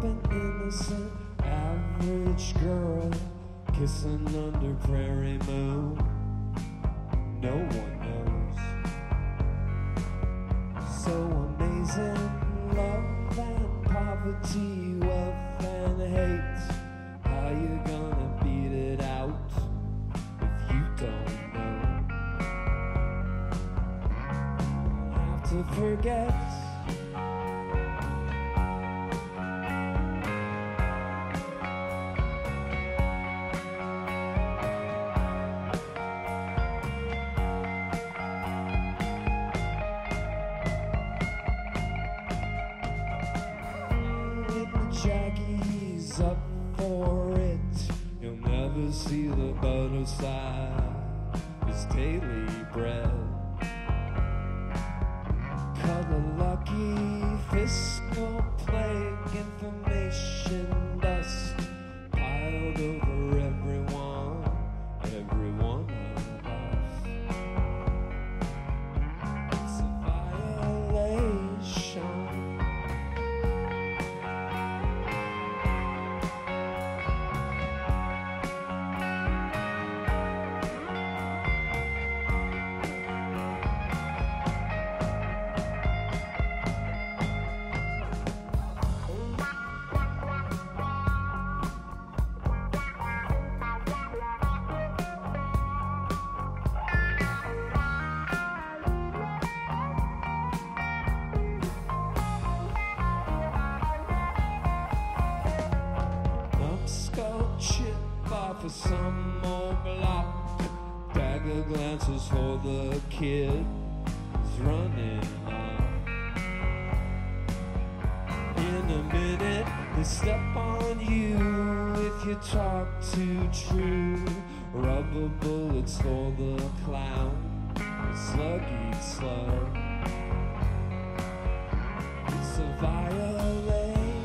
an innocent average girl kissing under prairie moon. No one knows. So amazing, love and poverty, wealth and hate. How you gonna beat it out if you don't know? Have to forget. Jackie's up for it. You'll never see the butter side. It's daily bread. Color lucky, fiscal plague, information dust piled over everyone, every one of us. It's a violation. For some more block, dagger glances for the kid who's running on. In a minute, they step on you if you talk too true. Rubber bullets for the clown, slug eat slug. It's a violation.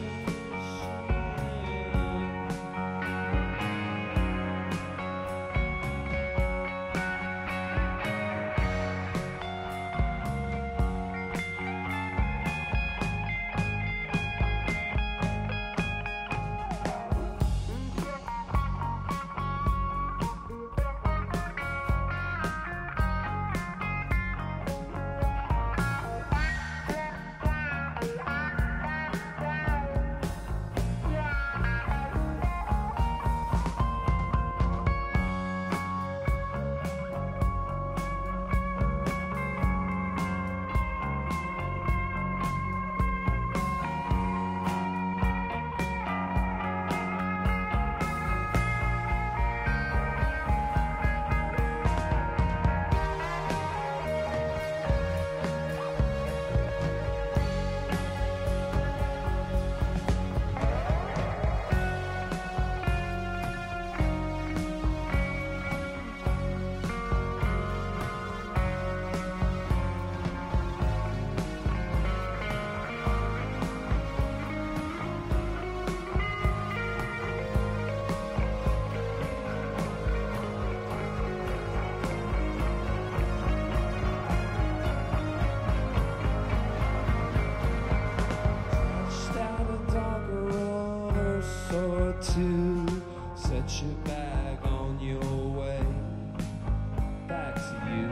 Set your bag on your way back to you.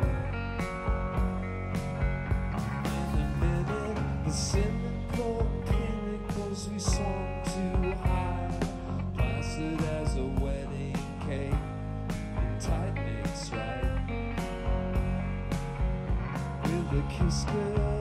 In a minute, the cynical pinnacles we soared too high, placid as a wedding cake, and tight makes right. With a kiss good.